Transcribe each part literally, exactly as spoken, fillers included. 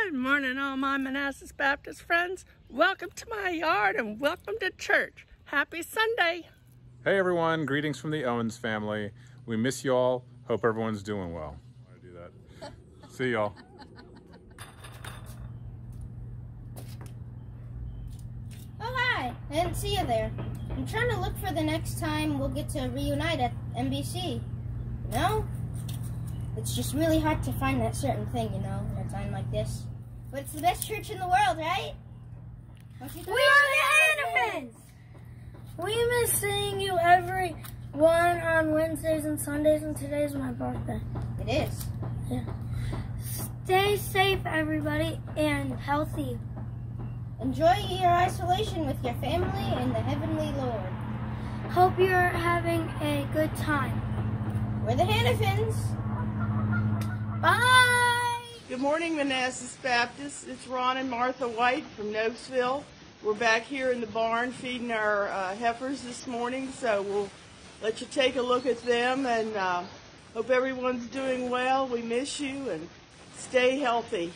Good morning, all my Manassas Baptist friends. Welcome to my yard and welcome to church. Happy Sunday. Hey everyone, greetings from the Owens family. We miss y'all. Hope everyone's doing well. I do that. See y'all. Oh, hi. I didn't see you there. I'm trying to look for the next time we'll get to reunite at N B C. You know? It's just really hard to find that certain thing, you know, at a time like this. But it's the best church in the world, right? Don't you think? We are the Hannafins! We miss seeing you every one on Wednesdays and Sundays, and today's my birthday. It is. Yeah. Stay safe, everybody, and healthy. Enjoy your isolation with your family and the Heavenly Lord. Hope you're having a good time. We're the Hannafins. Bye! Good morning, Manassas Baptist. It's Ron and Martha White from Nokesville. We're back here in the barn feeding our uh, heifers this morning, so we'll let you take a look at them, and uh, hope everyone's doing well. We miss you, and stay healthy.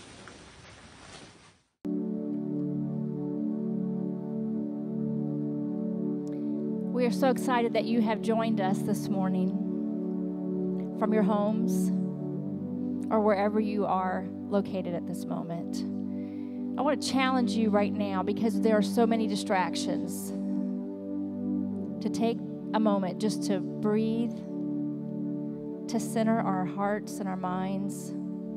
We are so excited that you have joined us this morning from your homes or wherever you are located at this moment. I want to challenge you right now, because there are so many distractions, to take a moment just to breathe, to center our hearts and our minds.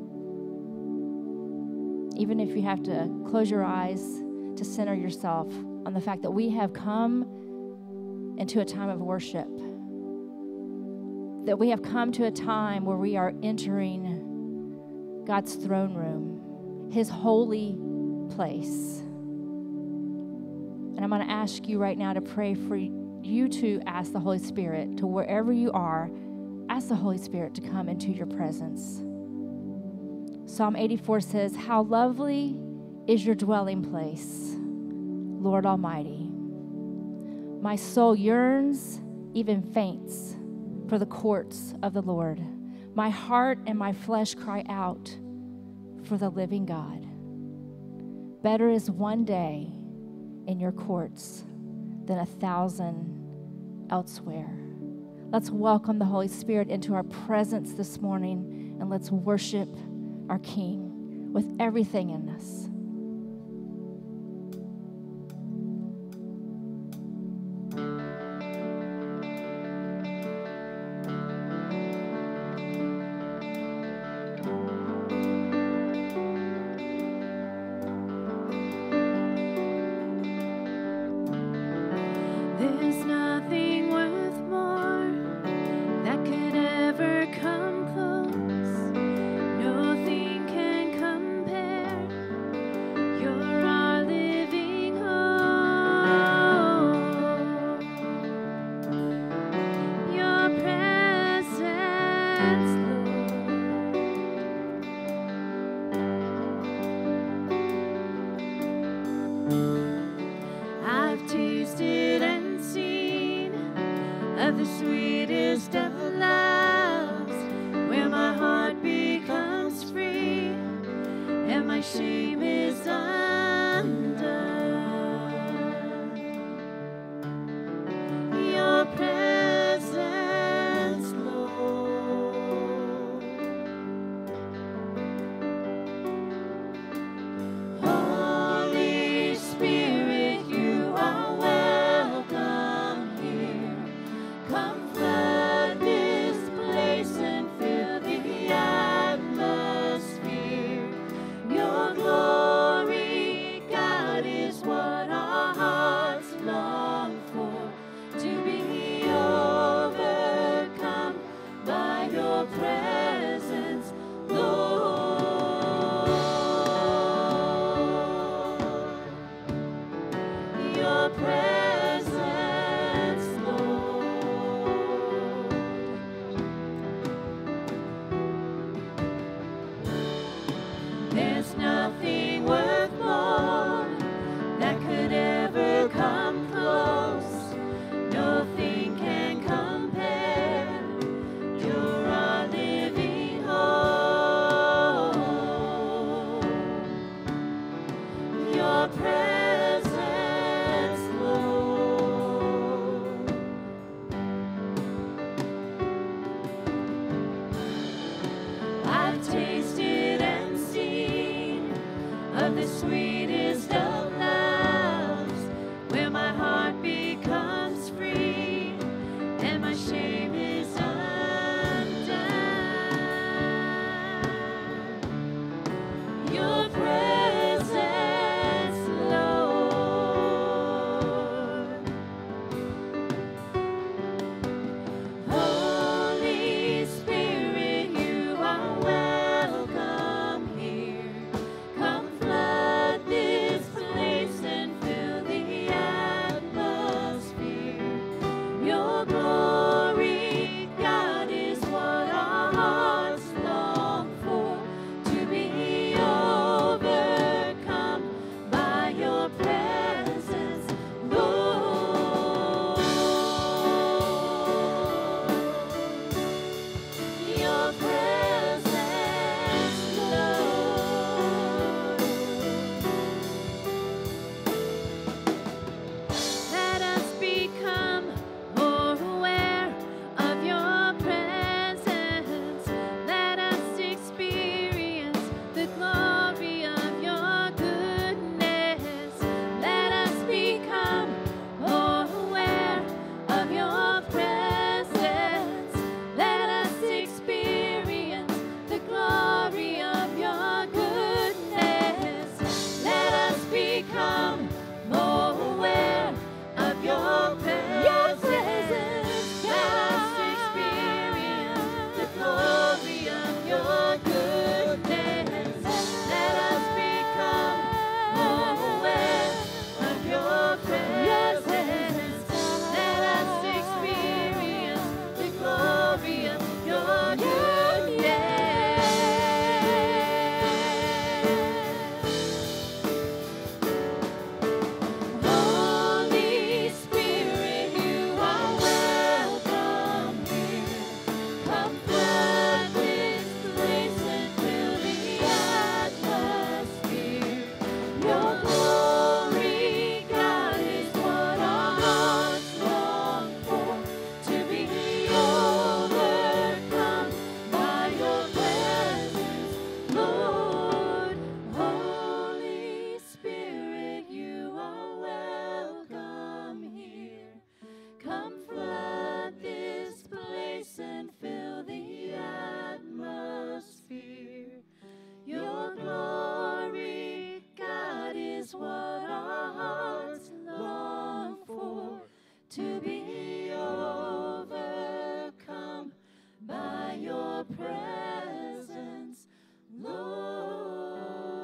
Even if you have to close your eyes, to center yourself on the fact that we have come into a time of worship, that we have come to a time where we are entering God's throne room, his holy place. And I'm going to ask you right now to pray for you to ask the Holy Spirit, to wherever you are, ask the Holy Spirit to come into your presence. Psalm eighty-four says, "How lovely is your dwelling place, Lord Almighty. My soul yearns, even faints, for the courts of the Lord. My heart and my flesh cry out for the living God. Better is one day in your courts than a thousand elsewhere." Let's welcome the Holy Spirit into our presence this morning, and let's worship our King with everything in us. There's nothing worth more that could ever come close. Nothing can compare. You're our living hope. Your presence, Lord. I've tasted and seen of the sweetest of loves, where my heart becomes free and my shame is undone. Your presence, Lord. Holy Spirit, you are welcome here. Come flood this place and fill the atmosphere. Your glory your presence, Lord. I've tasted and seen of the sweetest of loves, where my heart becomes free and my shame is undone. Your presence, Lord. Holy Spirit, you are welcome here. Come flood this place and fill the atmosphere. Your glory, God, is what our hearts long for, to be overcome by your presence, Lord. Your presence, Lord. Let us become more aware of your presence. Let us experience the glory of your goodness. Let us become more aware of your presence. Let us experience the glory of your goodness. Let us become more aware of your presence. Let us experience the glory of your goodness. Let us become more aware of your presence. Let us experience the glory of your goodness. Holy Spirit, you are welcome here. Come flood this place and fill the atmosphere. Your glory, God, is what our hearts long for, to be overcome by your presence, Lord. Holy Spirit, you are welcome here. Come flood this place and fill the atmosphere. Your glory, God, is what our hearts long for, to be overcome by your presence, Lord.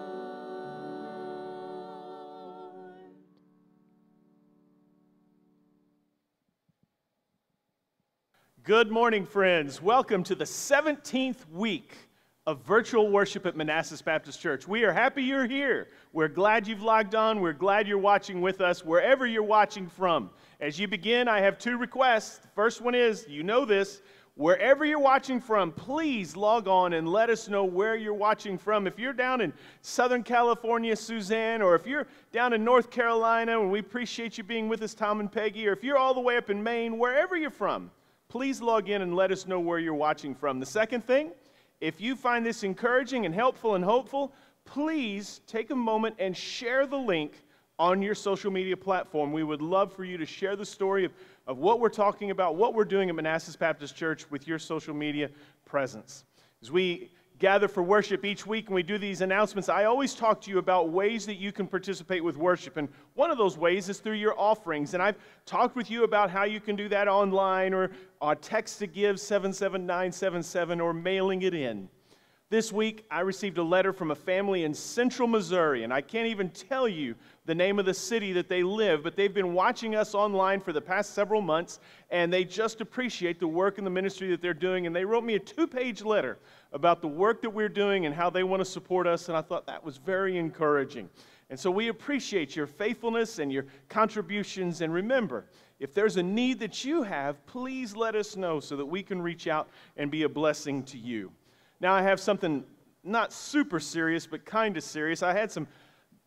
Good morning, friends. Welcome to the seventeenth week of virtual worship at Manassas Baptist Church. We are happy you're here. We're glad you've logged on. We're glad you're watching with us, wherever you're watching from. As you begin, I have two requests. The first one is, you know this, wherever you're watching from, please log on and let us know where you're watching from. If you're down in Southern California, Suzanne, or if you're down in North Carolina, and we appreciate you being with us, Tom and Peggy, or if you're all the way up in Maine, wherever you're from, please log in and let us know where you're watching from. The second thing, if you find this encouraging and helpful and hopeful, please take a moment and share the link on your social media platform. We would love for you to share the story of, of what we're talking about, what we're doing at Manassas Baptist Church with your social media presence. As we gather for worship each week and we do these announcements, I always talk to you about ways that you can participate with worship. And one of those ways is through your offerings. And I've talked with you about how you can do that online, or uh, text to give seven seven nine seven seven, or mailing it in. This week, I received a letter from a family in central Missouri, and I can't even tell you the name of the city that they live, but they've been watching us online for the past several months, and they just appreciate the work and the ministry that they're doing, and they wrote me a two-page letter about the work that we're doing and how they want to support us, and I thought that was very encouraging. And so we appreciate your faithfulness and your contributions, and remember, if there's a need that you have, please let us know so that we can reach out and be a blessing to you. Now, I have something not super serious, but kind of serious. I had some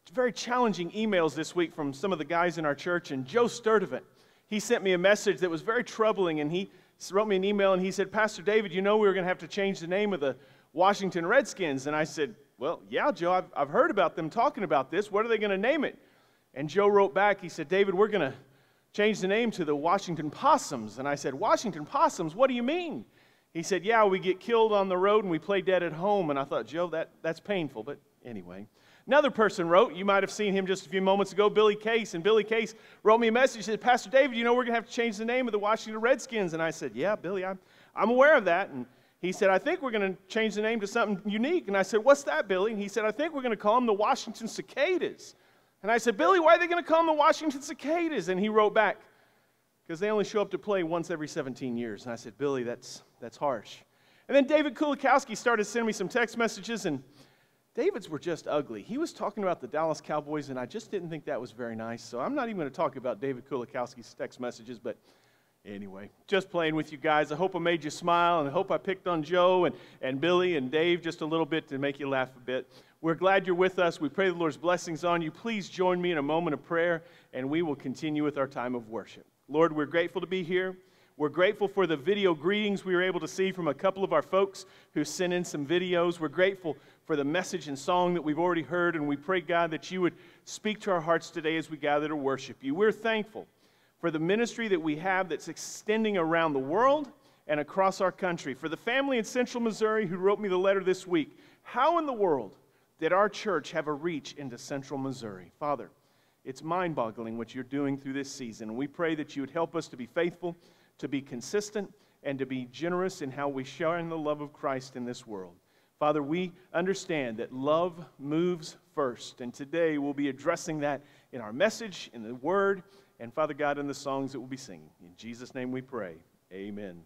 very challenging emails this week from some of the guys in our church, and Joe Sturdivant, he sent me a message that was very troubling, and he wrote me an email, and he said, Pastor David, you know we were going to have to change the name of the Washington Redskins. And I said, well, yeah, Joe, I've, I've heard about them talking about this. What are they going to name it? And Joe wrote back, he said, David, we're going to change the name to the Washington Possums. And I said, Washington Possums, what do you mean? He said, yeah, we get killed on the road and we play dead at home. And I thought, Joe, that, that's painful, but anyway. Another person wrote, you might have seen him just a few moments ago, Billy Case. And Billy Case wrote me a message. He said, Pastor David, you know we're going to have to change the name of the Washington Redskins. And I said, yeah, Billy, I'm, I'm aware of that. And he said, I think we're going to change the name to something unique. And I said, what's that, Billy? And he said, I think we're going to call them the Washington Cicadas. And I said, Billy, why are they going to call them the Washington Cicadas? And he wrote back, because they only show up to play once every seventeen years. And I said, Billy, that's, that's harsh. And then David Kulikowski started sending me some text messages, and David's were just ugly. He was talking about the Dallas Cowboys, and I just didn't think that was very nice. So I'm not even going to talk about David Kulikowski's text messages, but anyway, just playing with you guys. I hope I made you smile, and I hope I picked on Joe and, and Billy and Dave just a little bit to make you laugh a bit. We're glad you're with us. We pray the Lord's blessings on you. Please join me in a moment of prayer, and we will continue with our time of worship. Lord, we're grateful to be here. We're grateful for the video greetings we were able to see from a couple of our folks who sent in some videos. We're grateful for the message and song that we've already heard, and we pray, God, that you would speak to our hearts today as we gather to worship you. We're thankful for the ministry that we have that's extending around the world and across our country. For the family in Central Missouri who wrote me the letter this week, how in the world did our church have a reach into Central Missouri? Father, it's mind-boggling what you're doing through this season, and we pray that you would help us to be faithful, to be consistent, and to be generous in how we share the love of Christ in this world. Father, we understand that love moves first, and today we'll be addressing that in our message, in the Word, and Father God, in the songs that we'll be singing. In Jesus' name we pray. Amen.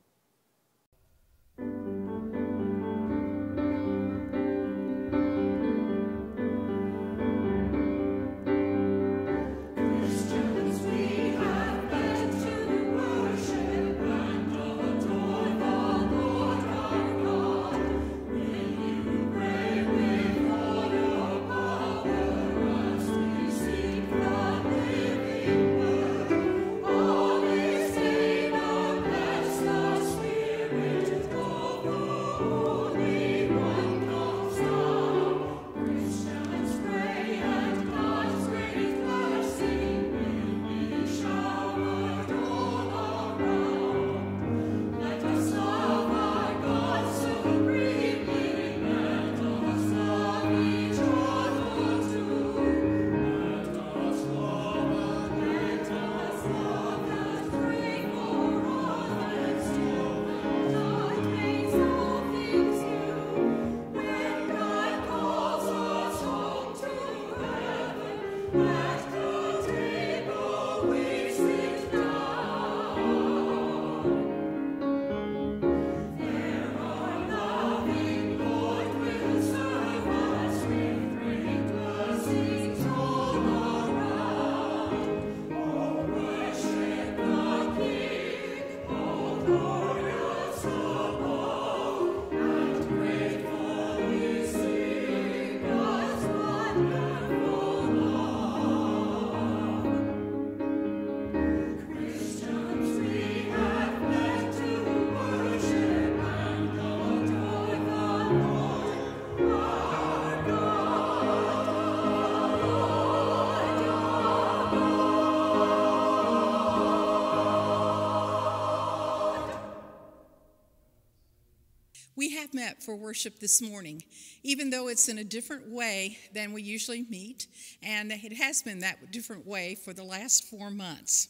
We have met for worship this morning, even though it's in a different way than we usually meet, and it has been that different way for the last four months.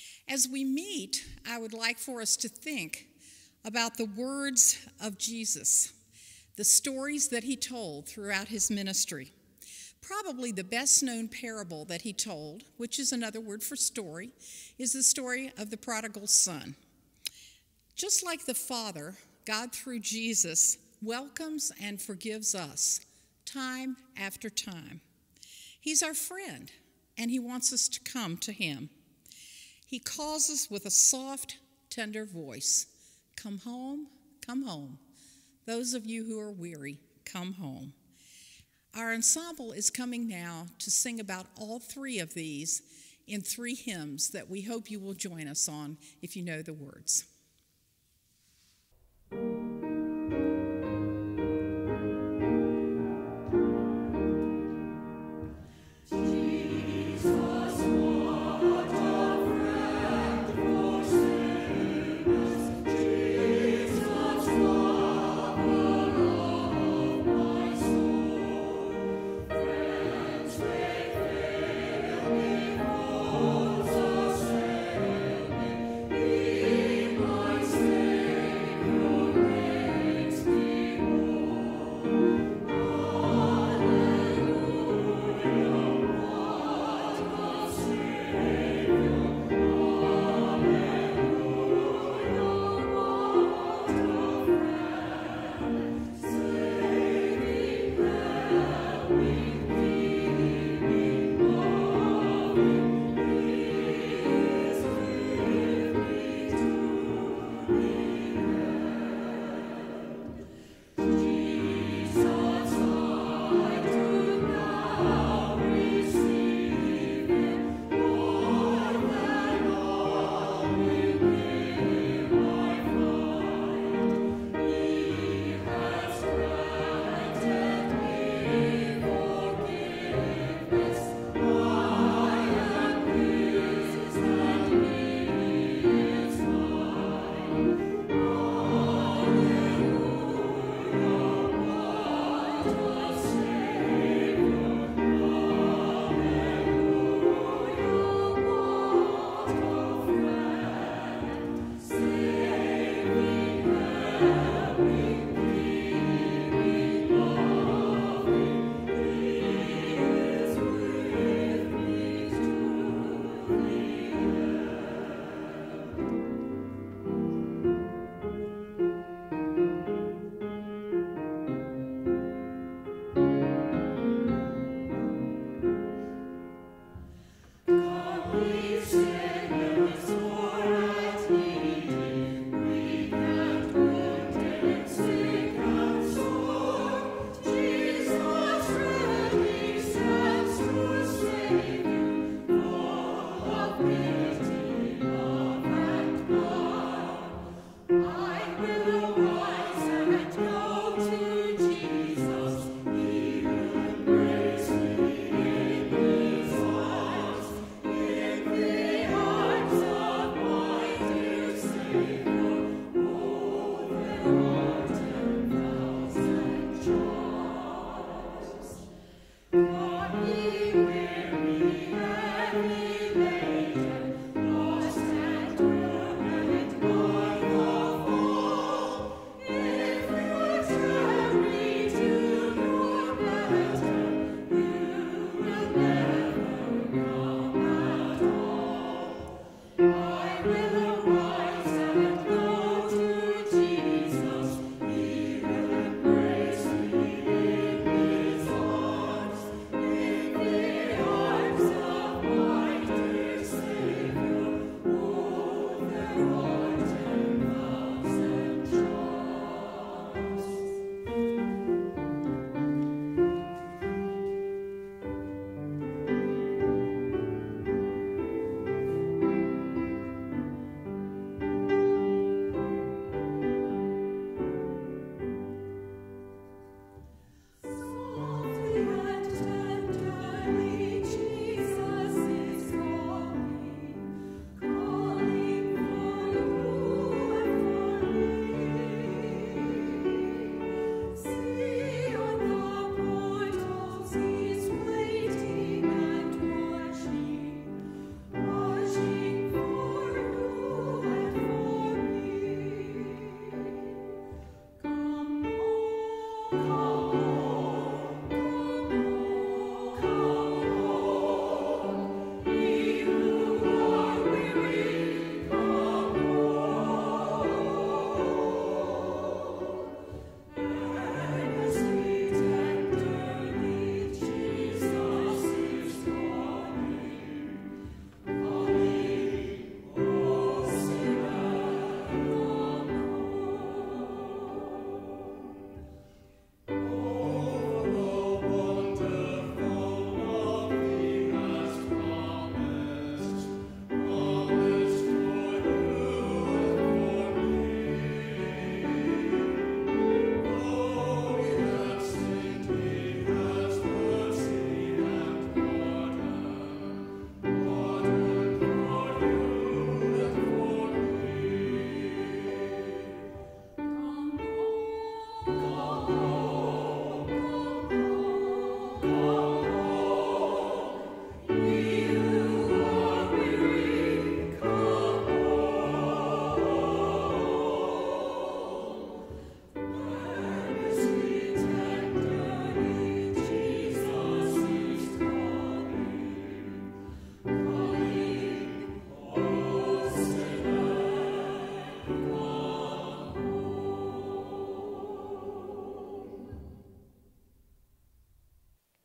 As we meet, I would like for us to think about the words of Jesus, the stories that he told throughout his ministry. Probably the best known parable that he told, which is another word for story, is the story of the prodigal son. Just like the Father, God, through Jesus, welcomes and forgives us time after time. He's our friend, and he wants us to come to him. He calls us with a soft, tender voice. Come home, come home. Those of you who are weary, come home. Our ensemble is coming now to sing about all three of these in three hymns that we hope you will join us on if you know the words. Be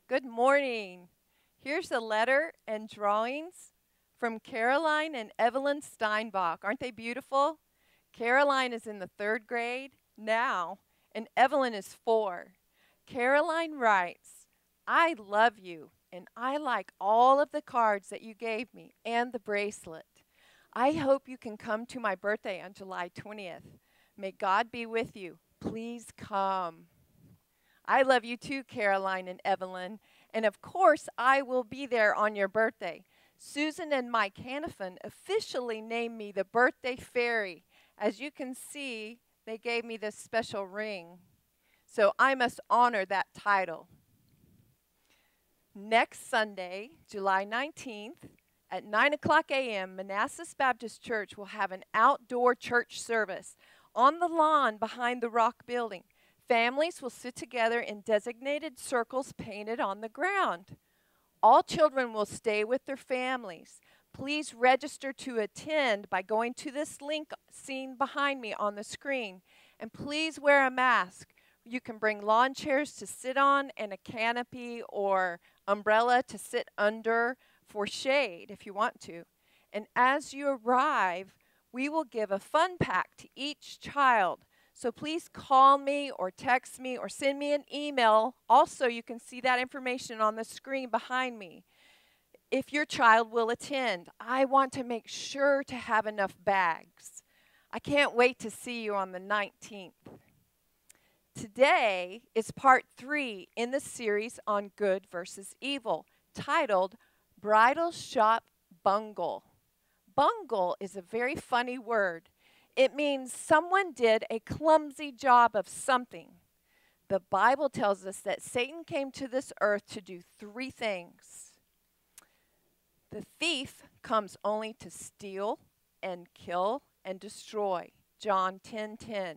Good morning. Here's a letter and drawings from Caroline and Evelyn Steinbach. Aren't they beautiful? Caroline is in the third grade now, and Evelyn is four. Caroline writes, I love you, and I like all of the cards that you gave me and the bracelet. I hope you can come to my birthday on July twentieth. May God be with you. Please come. I love you too, Caroline and Evelyn, and of course I will be there on your birthday. Susan and Mike Hannafin officially named me the birthday fairy. As you can see, they gave me this special ring, so I must honor that title. Next Sunday, July nineteenth, at nine o'clock a m, Manassas Baptist Church will have an outdoor church service on the lawn behind the Rock Building. Families will sit together in designated circles painted on the ground. All children will stay with their families. Please register to attend by going to this link seen behind me on the screen. And please wear a mask. You can bring lawn chairs to sit on and a canopy or umbrella to sit under for shade if you want to. And as you arrive, we will give a fun pack to each child. So please call me or text me or send me an email. Also, you can see that information on the screen behind me. If your child will attend, I want to make sure to have enough bags. I can't wait to see you on the nineteenth. Today is part three in the series on good versus evil, titled Bridal Shop Bungle. Bungle is a very funny word. It means someone did a clumsy job of something. The Bible tells us that Satan came to this earth to do three things. The thief comes only to steal and kill and destroy. John ten ten.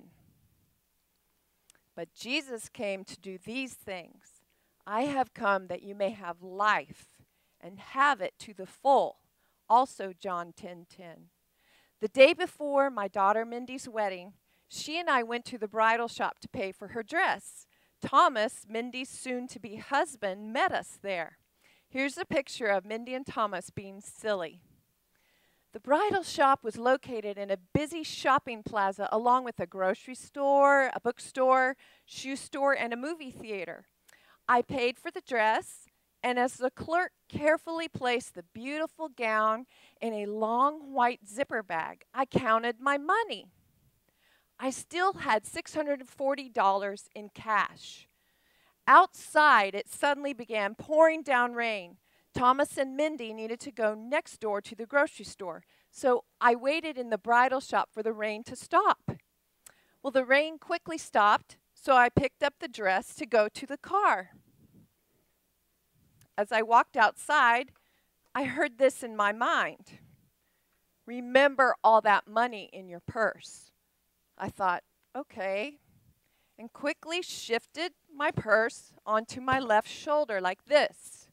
But Jesus came to do these things. I have come that you may have life and have it to the full. Also John ten ten. The day before my daughter Mindy's wedding, she and I went to the bridal shop to pay for her dress. Thomas, Mindy's soon-to-be husband, met us there. Here's a picture of Mindy and Thomas being silly. The bridal shop was located in a busy shopping plaza along with a grocery store, a bookstore, shoe store, and a movie theater. I paid for the dress, and as the clerk carefully placed the beautiful gown in a long white zipper bag, I counted my money. I still had six hundred forty dollars in cash. Outside, it suddenly began pouring down rain. Thomas and Mindy needed to go next door to the grocery store, so I waited in the bridal shop for the rain to stop. Well, the rain quickly stopped, so I picked up the dress to go to the car. As I walked outside, I heard this in my mind. Remember all that money in your purse. I thought, okay, and quickly shifted my purse onto my left shoulder like this.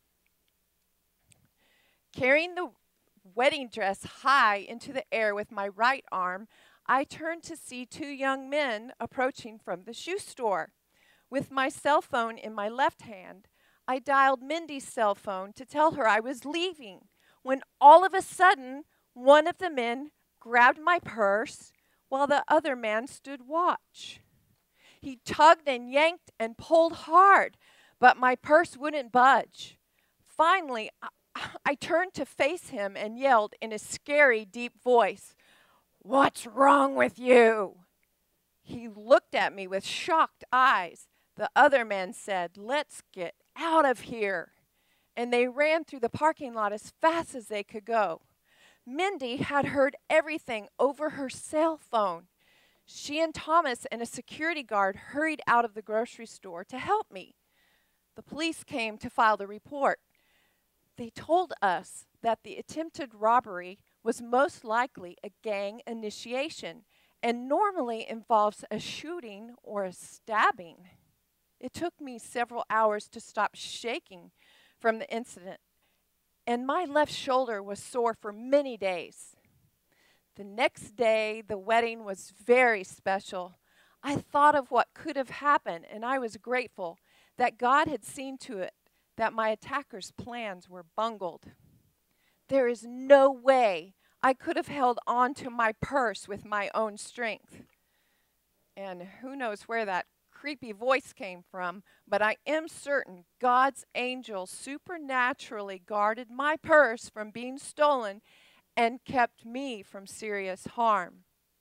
Carrying the wedding dress high into the air with my right arm, I turned to see two young men approaching from the shoe store. With my cell phone in my left hand, I dialed Mindy's cell phone to tell her I was leaving, when all of a sudden, one of the men grabbed my purse while the other man stood watch. He tugged and yanked and pulled hard, but my purse wouldn't budge. Finally, I, I turned to face him and yelled in a scary, deep voice, "What's wrong with you?" He looked at me with shocked eyes. The other man said, "Let's get out of here." And they ran through the parking lot as fast as they could go. Mindy had heard everything over her cell phone. She and Thomas and a security guard hurried out of the grocery store to help me. The police came to file the report. They told us that the attempted robbery was most likely a gang initiation and normally involves a shooting or a stabbing. It took me several hours to stop shaking from the incident, and my left shoulder was sore for many days. The next day, the wedding was very special. I thought of what could have happened, and I was grateful that God had seen to it that my attackers' plans were bungled. There is no way I could have held on to my purse with my own strength. And who knows where that creepy voice came from, but I am certain God's angel supernaturally guarded my purse from being stolen and kept me from serious harm.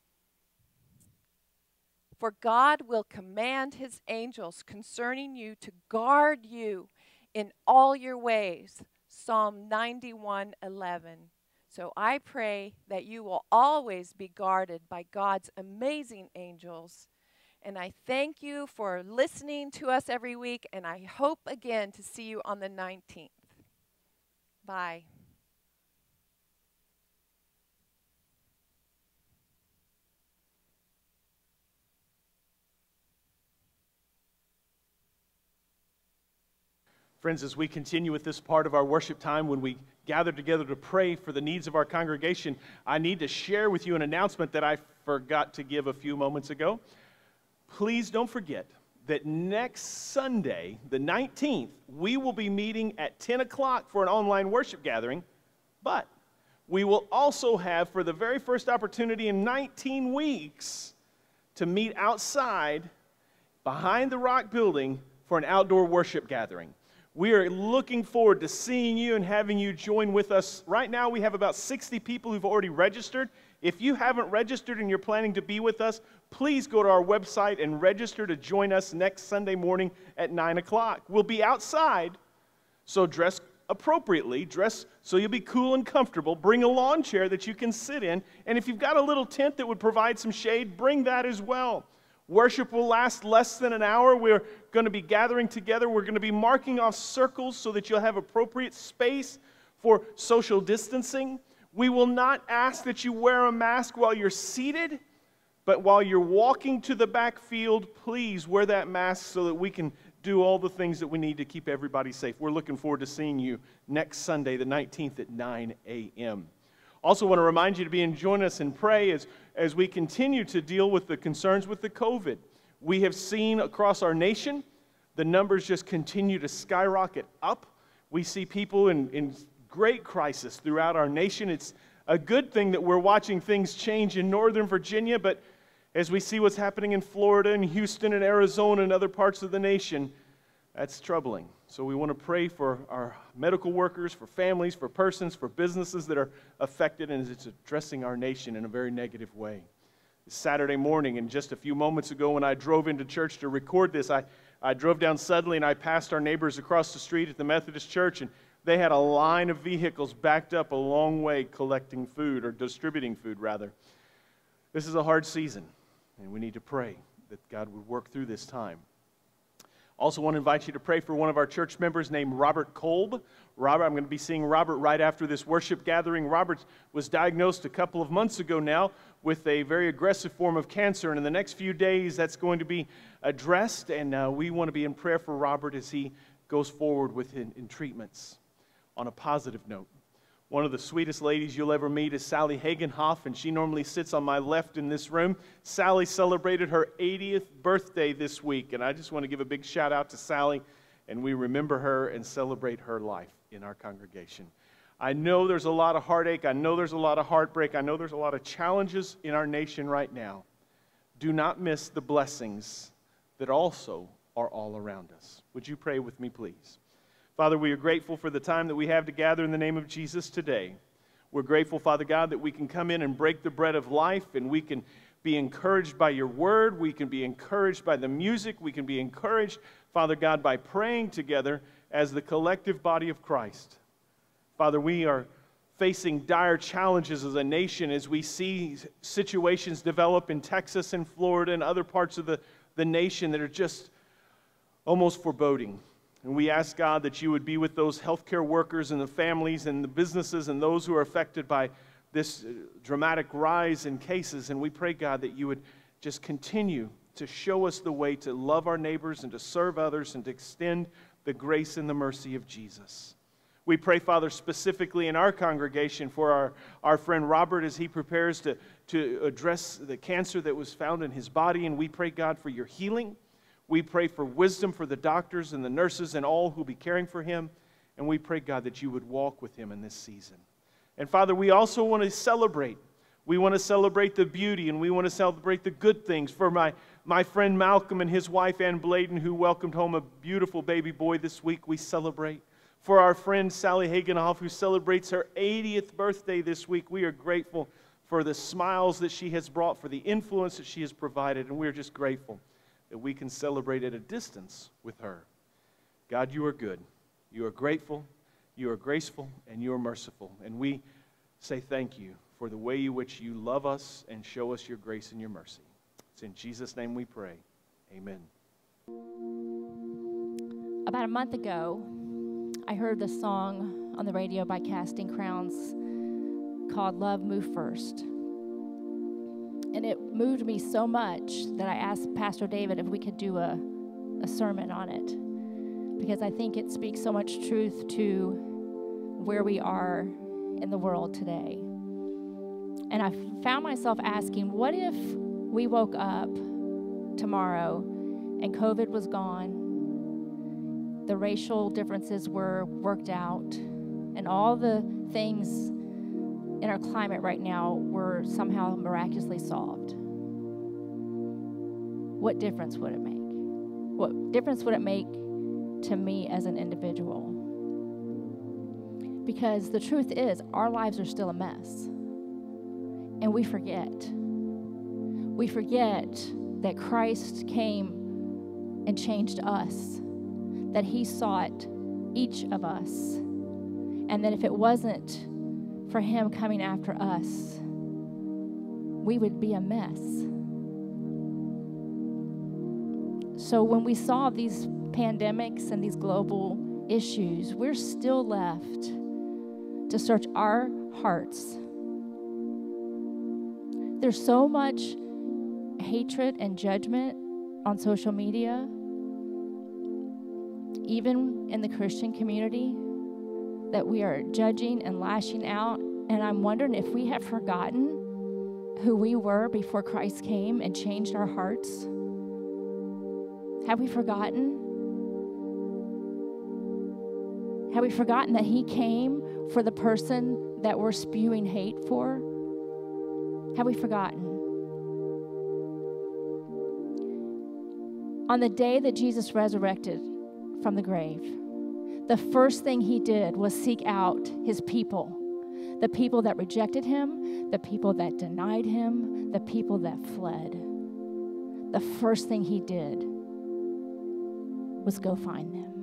For God will command his angels concerning you to guard you in all your ways. Psalm ninety-one eleven. So I pray that you will always be guarded by God's amazing angels. And I thank you for listening to us every week, and I hope again to see you on the nineteenth. Bye. Friends, as we continue with this part of our worship time, when we gather together to pray for the needs of our congregation, I need to share with you an announcement that I forgot to give a few moments ago. Please don't forget that next Sunday, the nineteenth, we will be meeting at ten o'clock for an online worship gathering, but we will also have, for the very first opportunity in nineteen weeks, to meet outside behind the Rock Building for an outdoor worship gathering. We are looking forward to seeing you and having you join with us. Right now, we have about sixty people who've already registered. If you haven't registered and you're planning to be with us, please go to our website and register to join us next Sunday morning at nine o'clock. We'll be outside, so dress appropriately. Dress so you'll be cool and comfortable. Bring a lawn chair that you can sit in. And if you've got a little tent that would provide some shade, bring that as well. Worship will last less than an hour. We're going to be gathering together. We're going to be marking off circles so that you'll have appropriate space for social distancing. We will not ask that you wear a mask while you're seated, but while you're walking to the back field, please wear that mask so that we can do all the things that we need to keep everybody safe. We're looking forward to seeing you next Sunday, the nineteenth at nine a m Also want to remind you to be and join us and pray as, as we continue to deal with the concerns with the COVID. We have seen across our nation, the numbers just continue to skyrocket up. We see people in, in great crisis throughout our nation. It's a good thing that we're watching things change in Northern Virginia, but as we see what's happening in Florida and Houston and Arizona and other parts of the nation, that's troubling. So we want to pray for our medical workers, for families, for persons, for businesses that are affected, and it's addressing our nation in a very negative way. It's Saturday morning, and just a few moments ago when I drove into church to record this, I, I drove down suddenly and I passed our neighbors across the street at the Methodist Church, and they had a line of vehicles backed up a long way collecting food, or distributing food, rather. This is a hard season, and we need to pray that God would work through this time. Also want to invite you to pray for one of our church members named Robert Kolb. Robert, I'm going to be seeing Robert right after this worship gathering. Robert was diagnosed a couple of months ago now with a very aggressive form of cancer, and in the next few days that's going to be addressed, and uh, we want to be in prayer for Robert as he goes forward with in, in treatments. On a positive note, one of the sweetest ladies you'll ever meet is Sally Hagenhoff, and she normally sits on my left in this room. Sally celebrated her eightieth birthday this week, and I just want to give a big shout out to Sally, and we remember her and celebrate her life in our congregation. I know there's a lot of heartache. I know there's a lot of heartbreak. I know there's a lot of challenges in our nation right now. Do not miss the blessings that also are all around us. Would you pray with me, please? Father, we are grateful for the time that we have to gather in the name of Jesus today. We're grateful, Father God, that we can come in and break the bread of life, and we can be encouraged by your word. We can be encouraged by the music. We can be encouraged, Father God, by praying together as the collective body of Christ. Father, we are facing dire challenges as a nation as we see situations develop in Texas and Florida and other parts of the, the nation that are just almost foreboding. And we ask, God, that you would be with those healthcare workers and the families and the businesses and those who are affected by this dramatic rise in cases. And we pray, God, that you would just continue to show us the way to love our neighbors and to serve others and to extend the grace and the mercy of Jesus. We pray, Father, specifically in our congregation for our, our friend Robert as he prepares to, to address the cancer that was found in his body. And we pray, God, for your healing. We pray for wisdom for the doctors and the nurses and all who will be caring for him. And we pray, God, that you would walk with him in this season. And Father, we also want to celebrate. We want to celebrate the beauty, and we want to celebrate the good things for my, my friend Malcolm and his wife Ann Bladen, who welcomed home a beautiful baby boy this week. We celebrate. For our friend Sally Hagenhoff, who celebrates her eightieth birthday this week, we are grateful for the smiles that she has brought, for the influence that she has provided, and we are just grateful that we can celebrate at a distance with her. God, you are good. You are grateful, you are graceful, and you are merciful. And we say thank you for the way in which you love us and show us your grace and your mercy. It's in Jesus' name we pray. Amen. About a month ago, I heard the song on the radio by Casting Crowns called Love Move First. And it moved me so much that I asked Pastor David if we could do a, a sermon on it, because I think it speaks so much truth to where we are in the world today. And I found myself asking, what if we woke up tomorrow and COVID was gone, the racial differences were worked out, and all the things in our climate right now were somehow miraculously solved? What difference would it make? What difference would it make to me as an individual? Because the truth is, our lives are still a mess. And we forget. We forget that Christ came and changed us, that he sought each of us, and that if it wasn't for him coming after us, we would be a mess. So when we solve these pandemics and these global issues, we're still left to search our hearts. There's so much hatred and judgment on social media, even in the Christian community, that we are judging and lashing out. And I'm wondering if we have forgotten who we were before Christ came and changed our hearts. Have we forgotten? Have we forgotten that he came for the person that we're spewing hate for? Have we forgotten? On the day that Jesus resurrected from the grave, the first thing he did was seek out his people. The people that rejected him, the people that denied him, the people that fled. The first thing he did was go find them.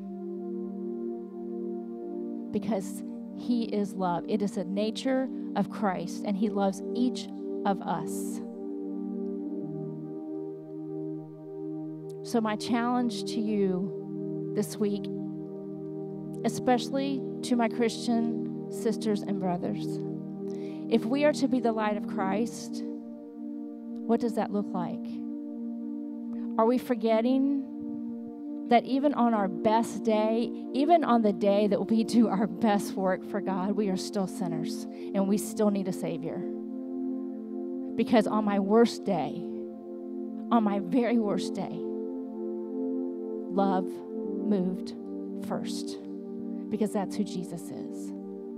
Because he is love. It is the nature of Christ, and he loves each of us. So my challenge to you this week, especially to my Christian sisters and brothers, if we are to be the light of Christ, what does that look like? Are we forgetting that even on our best day, even on the day that we do our best work for God, we are still sinners and we still need a Savior? Because on my worst day, on my very worst day, love moved first, because that's who Jesus is.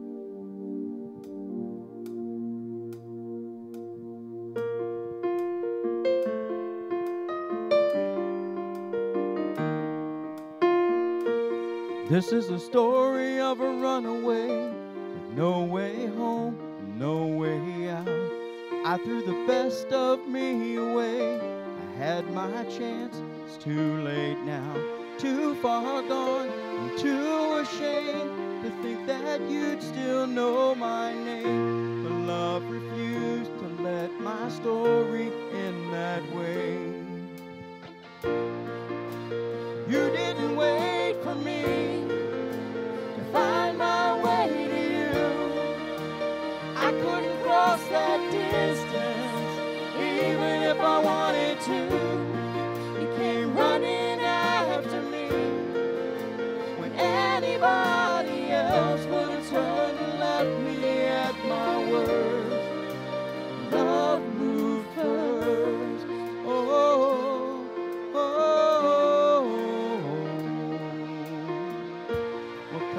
This is the story of a runaway with no way home, no way out. I threw the best of me away. I had my chance, it's too late now. Too far gone and too ashamed to think that you'd still know my name. But love refused to let my story end that way. You didn't wait for me to find my way to you. I couldn't cross that distance, even if I wanted to. You came running after me when anybody else would have turned and left me at my worst. Love moved first. Oh, oh, oh.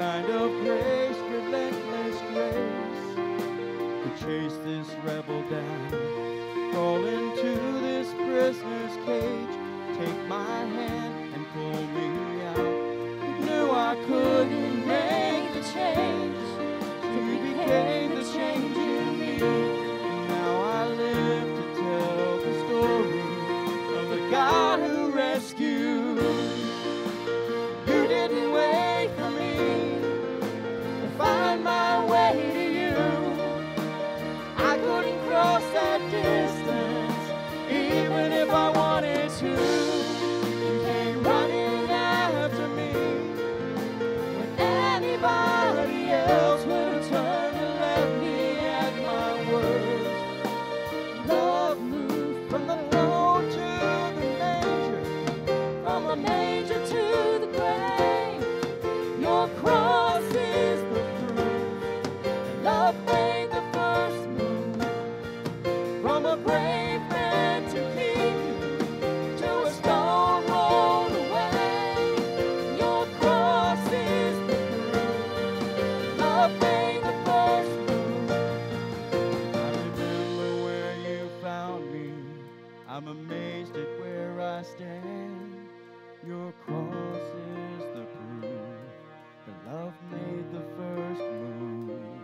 kind of grace, relentless grace, could chase this rebel down, crawl into this prisoner's cage, take my hand and pull me out. You knew I couldn't make the change, you became the change in me. Now I live to tell the story of the God who rescued. You didn't wait for me to find my way to you. I couldn't cross that distance, even if I wanted to. You came running after me when anybody else would have turned and left me at my worst. Love moved from the throne to the manger, from the manger to the grave. Your cross is the proof that love made the first move. From a brave man to king, to a stone rolled away. Your cross is the proof love made the first move. I remember where you found me. I'm amazed at where I stand. Your cross is the proof that love made the first move.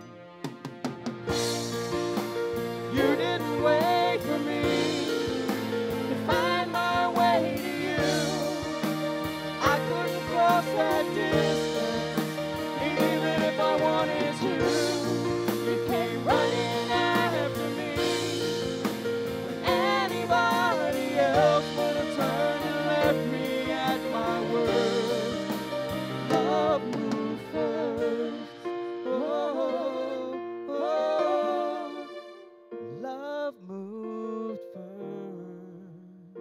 You didn't wait for me to find my way to you. I couldn't cross that distance, even if I wanted to. You came running after me when anybody else would have turned and left me at my worst. Love moved first. Oh, oh, love moved first.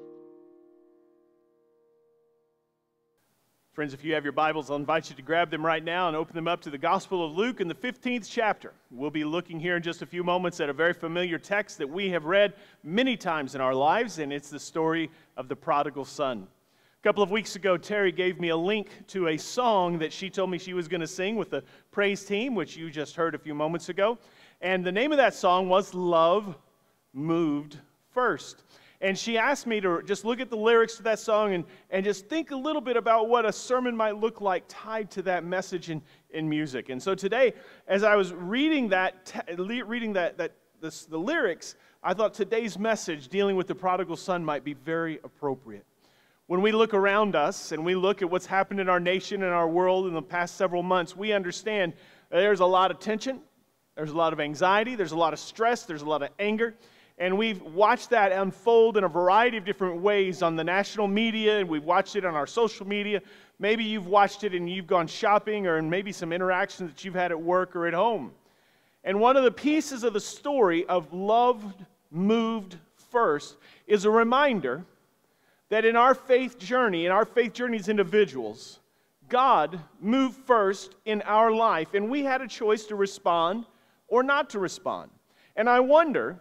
Friends, if you have your Bibles, I'll invite you to grab them right now and open them up to the Gospel of Luke in the fifteenth chapter. We'll be looking here in just a few moments at a very familiar text that we have read many times in our lives, and it's the story of the prodigal son. A couple of weeks ago, Terry gave me a link to a song that she told me she was going to sing with the praise team, which you just heard a few moments ago. And the name of that song was Love Moved First. And she asked me to just look at the lyrics to that song and, and just think a little bit about what a sermon might look like tied to that message in, in music. And so today, as I was reading that, te- reading that, that this, the lyrics, I thought today's message dealing with the prodigal son might be very appropriate. When we look around us and we look at what's happened in our nation and our world in the past several months, we understand that there's a lot of tension, there's a lot of anxiety, there's a lot of stress, there's a lot of anger. And we've watched that unfold in a variety of different ways on the national media, and we've watched it on our social media. Maybe you've watched it and you've gone shopping, or maybe some interactions that you've had at work or at home. And one of the pieces of the story of Love Moved First is a reminder that in our faith journey, in our faith journey as individuals, God moved first in our life, and we had a choice to respond or not to respond. And I wonder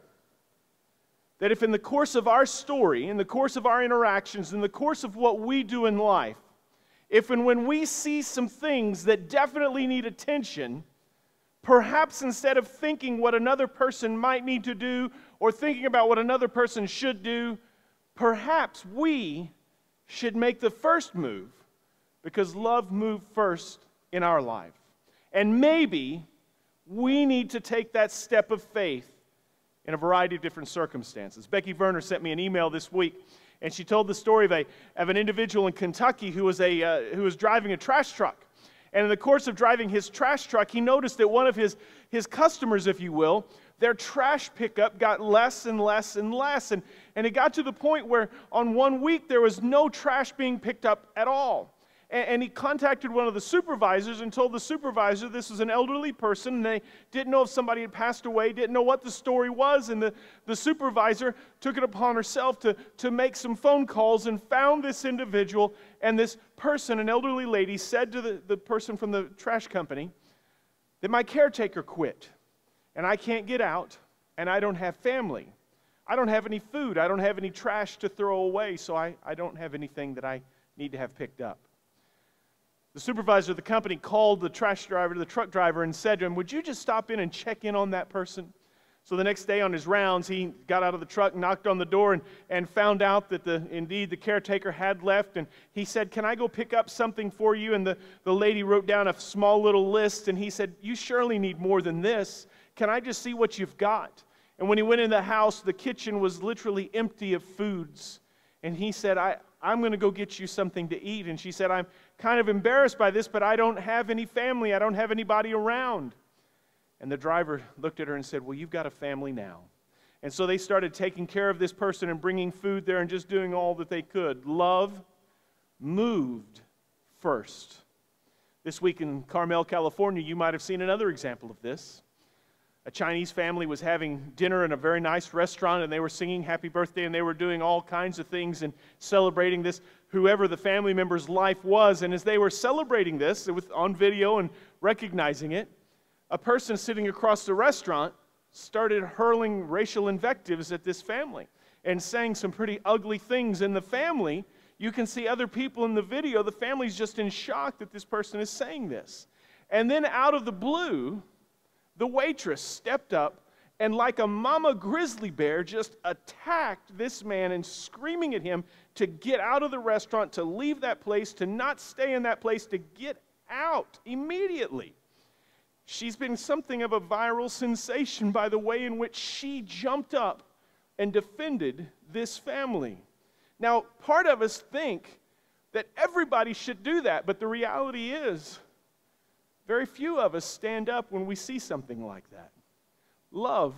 that if in the course of our story, in the course of our interactions, in the course of what we do in life, if and when we see some things that definitely need attention, perhaps instead of thinking what another person might need to do or thinking about what another person should do, perhaps we should make the first move because love moved first in our life. And maybe we need to take that step of faith in a variety of different circumstances. Becky Werner sent me an email this week, and she told the story of, a, of an individual in Kentucky who was, a, uh, who was driving a trash truck. And in the course of driving his trash truck, he noticed that one of his, his customers, if you will, their trash pickup got less and less and less. And, and it got to the point where on one week there was no trash being picked up at all. And, and he contacted one of the supervisors and told the supervisor this was an elderly person, and they didn't know if somebody had passed away, didn't know what the story was. And the, the supervisor took it upon herself to, to make some phone calls and found this individual. And this person, an elderly lady, said to the, the person from the trash company that my caretaker quit. And I can't get out, and I don't have family. I don't have any food. I don't have any trash to throw away, so I, I don't have anything that I need to have picked up. The supervisor of the company called the trash driver, the truck driver, and said to him, would you just stop in and check in on that person? So the next day on his rounds, he got out of the truck, knocked on the door, and, and found out that the indeed the caretaker had left. And he said, can I go pick up something for you? And the, the lady wrote down a small little list, and he said, you surely need more than this. Can I just see what you've got? And when he went in the house, the kitchen was literally empty of foods. And he said, I, I'm going to go get you something to eat. And she said, I'm kind of embarrassed by this, but I don't have any family. I don't have anybody around. And the driver looked at her and said, well, you've got a family now. And so they started taking care of this person and bringing food there and just doing all that they could. Love moved first. This week in Carmel, California, you might have seen another example of this. A Chinese family was having dinner in a very nice restaurant, and they were singing happy birthday, and they were doing all kinds of things and celebrating this, whoever the family member's life was. And as they were celebrating this with, on video and recognizing it, a person sitting across the restaurant started hurling racial invectives at this family and saying some pretty ugly things. In the family, you can see other people in the video, the family's just in shock that this person is saying this. And then out of the blue, the waitress stepped up and like a mama grizzly bear just attacked this man and screaming at him to get out of the restaurant, to leave that place, to not stay in that place, to get out immediately. She's been something of a viral sensation by the way in which she jumped up and defended this family. Now, part of us think that everybody should do that, but the reality is, very few of us stand up when we see something like that. Love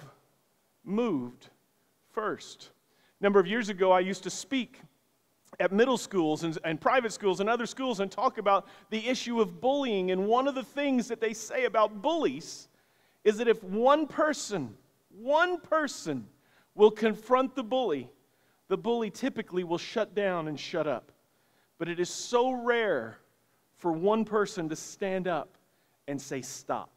moved first. A number of years ago, I used to speak at middle schools and, and private schools and other schools and talk about the issue of bullying. And one of the things that they say about bullies is that if one person, one person will confront the bully, the bully typically will shut down and shut up. But it is so rare for one person to stand up and say, stop.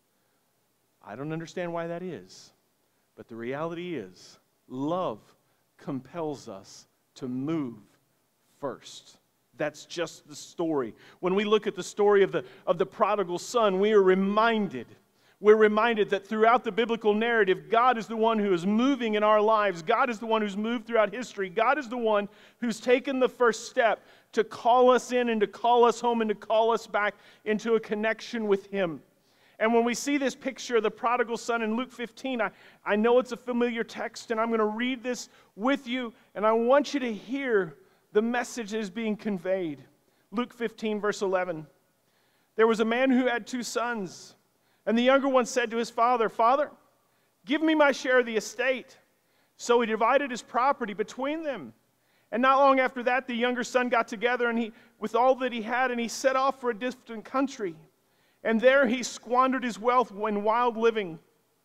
I don't understand why that is, but the reality is, love compels us to move first. That's just the story. When we look at the story of the, of the prodigal son, we are reminded, we're reminded that throughout the biblical narrative, God is the one who is moving in our lives. God is the one who's moved throughout history. God is the one who's taken the first step to call us in and to call us home and to call us back into a connection with Him. And when we see this picture of the prodigal son in Luke fifteen, I, I know it's a familiar text, and I'm going to read this with you, and I want you to hear the message that is being conveyed. Luke fifteen, verse eleven. There was a man who had two sons, and the younger one said to his father, Father, give me my share of the estate. So he divided his property between them. And not long after that, the younger son got together and he, with all that he had, and he set off for a distant country. And there he squandered his wealth in wild living.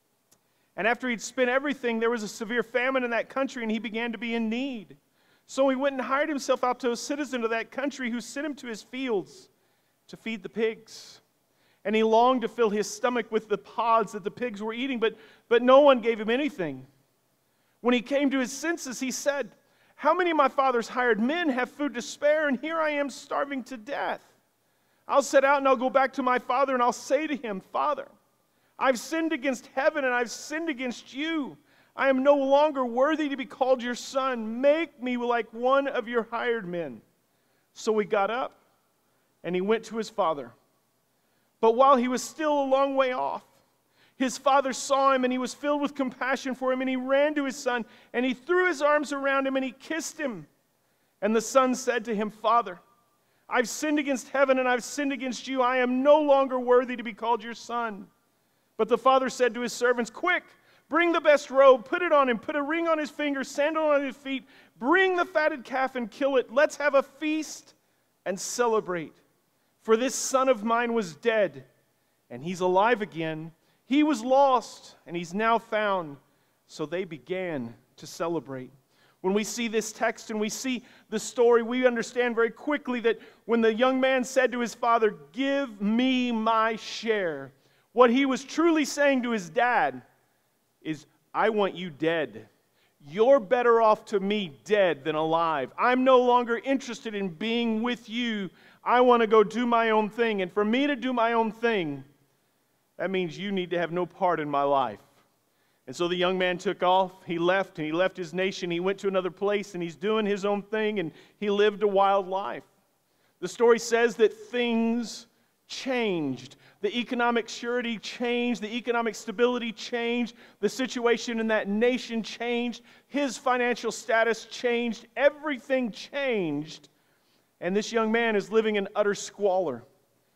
And after he'd spent everything, there was a severe famine in that country, and he began to be in need. So he went and hired himself out to a citizen of that country who sent him to his fields to feed the pigs. And he longed to fill his stomach with the pods that the pigs were eating, but, but no one gave him anything. When he came to his senses, he said, how many of my father's hired men have food to spare, and here I am starving to death? I'll set out and I'll go back to my father, and I'll say to him, Father, I've sinned against heaven and I've sinned against you. I am no longer worthy to be called your son. Make me like one of your hired men. So he got up and he went to his father. But while he was still a long way off, his father saw him, and he was filled with compassion for him, and he ran to his son, and he threw his arms around him, and he kissed him. And the son said to him, Father, I've sinned against heaven, and I've sinned against you. I am no longer worthy to be called your son. But the father said to his servants, quick, bring the best robe, put it on him, put a ring on his finger, sandal on his feet, bring the fatted calf and kill it. Let's have a feast and celebrate. For this son of mine was dead, and he's alive again. He was lost, and he's now found. So they began to celebrate. When we see this text and we see the story, we understand very quickly that when the young man said to his father, give me my share, what he was truly saying to his dad is, I want you dead. You're better off to me dead than alive. I'm no longer interested in being with you. I want to go do my own thing. And for me to do my own thing, that means you need to have no part in my life. And so the young man took off. He left, and he left his nation. He went to another place, and he's doing his own thing, and he lived a wild life. The story says that things changed. The economic surety changed. The economic stability changed. The situation in that nation changed. His financial status changed. Everything changed. And this young man is living in utter squalor.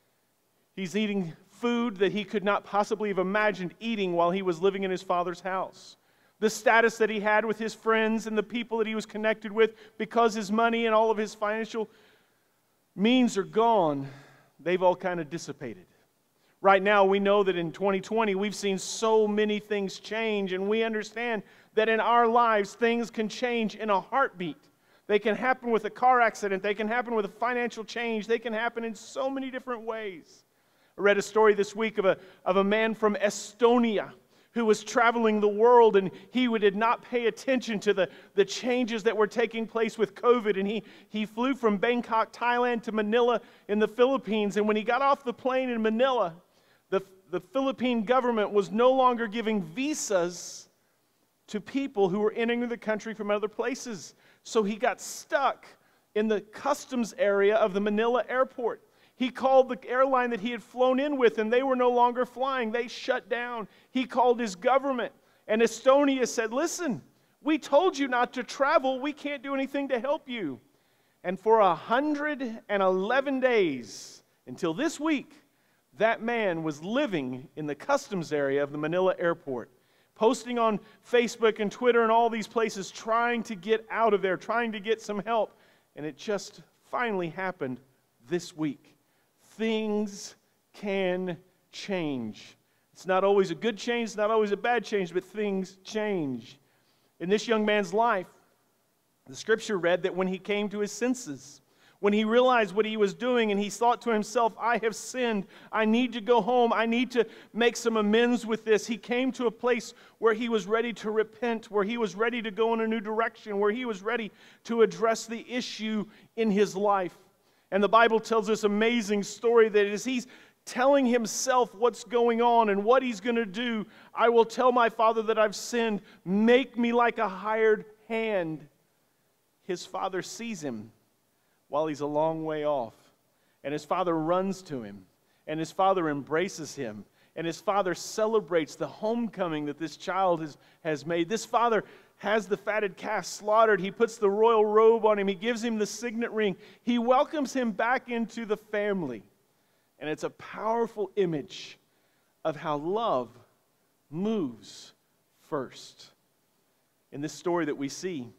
He's eating food that he could not possibly have imagined eating while he was living in his father's house. The status that he had with his friends and the people that he was connected with, because his money and all of his financial means are gone, they've all kind of dissipated. Right now, we know that in twenty twenty, we've seen so many things change, and we understand that in our lives, things can change in a heartbeat. They can happen with a car accident. They can happen with a financial change. They can happen in so many different ways. I read a story this week of a, of a man from Estonia who was traveling the world, and he did not pay attention to the, the changes that were taking place with COVID. And he, he flew from Bangkok, Thailand to Manila in the Philippines. And when he got off the plane in Manila, the, the Philippine government was no longer giving visas to people who were entering the country from other places. So he got stuck in the customs area of the Manila airport. He called the airline that he had flown in with, and they were no longer flying. They shut down. He called his government, and Estonia said, listen, we told you not to travel. We can't do anything to help you. And for one hundred eleven days, until this week, that man was living in the customs area of the Manila airport, posting on Facebook and Twitter and all these places, trying to get out of there, trying to get some help. And it just finally happened this week. Things can change. It's not always a good change, it's not always a bad change, but things change. In this young man's life, the scripture read that when he came to his senses, when he realized what he was doing and he thought to himself, I have sinned, I need to go home, I need to make some amends with this. He came to a place where he was ready to repent, where he was ready to go in a new direction, where he was ready to address the issue in his life. And the Bible tells this amazing story that as he's telling himself what's going on and what he's going to do, I will tell my father that I've sinned, make me like a hired hand. His father sees him while he's a long way off. And his father runs to him. And his father embraces him. And his father celebrates the homecoming that this child has, has made. This father has the fatted calf slaughtered. He puts the royal robe on him. He gives him the signet ring. He welcomes him back into the family. And it's a powerful image of how love moves first. In this story that we see,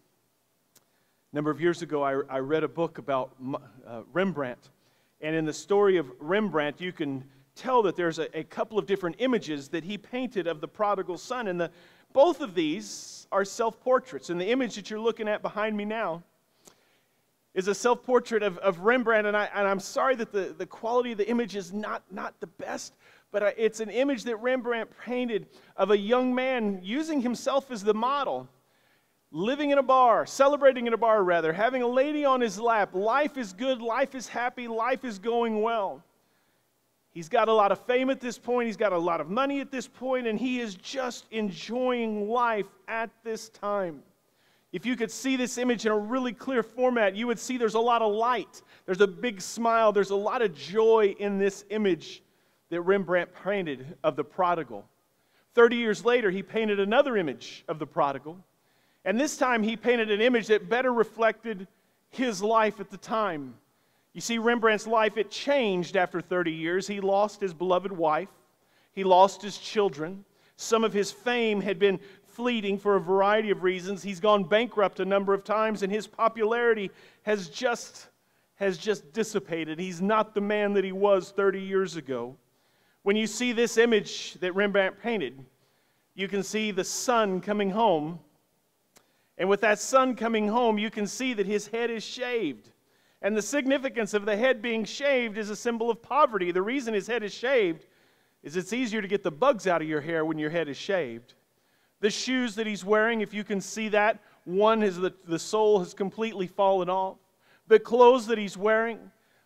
a number of years ago, I, I read a book about uh, Rembrandt. And in the story of Rembrandt, you can tell that there's a, a couple of different images that he painted of the prodigal son. And the, both of these are self-portraits. And the image that you're looking at behind me now is a self-portrait of, of Rembrandt. And, I, and I'm sorry that the, the quality of the image is not, not the best, but I, it's an image that Rembrandt painted of a young man using himself as the model, living in a bar, celebrating in a bar rather, having a lady on his lap. Life is good, life is happy, life is going well. He's got a lot of fame at this point, he's got a lot of money at this point, and he is just enjoying life at this time. If you could see this image in a really clear format, you would see there's a lot of light. There's a big smile. There's a lot of joy in this image that Rembrandt painted of the prodigal. Thirty years later, he painted another image of the prodigal. And this time, he painted an image that better reflected his life at the time. You see, Rembrandt's life, it changed after thirty years. He lost his beloved wife. He lost his children. Some of his fame had been fleeting for a variety of reasons. He's gone bankrupt a number of times, and his popularity has just, has just dissipated. He's not the man that he was thirty years ago. When you see this image that Rembrandt painted, you can see the son coming home. And with that son coming home, you can see that his head is shaved. And the significance of the head being shaved is a symbol of poverty. The reason his head is shaved is it's easier to get the bugs out of your hair when your head is shaved. The shoes that he's wearing, if you can see that, one is the, the sole has completely fallen off. The clothes that he's wearing,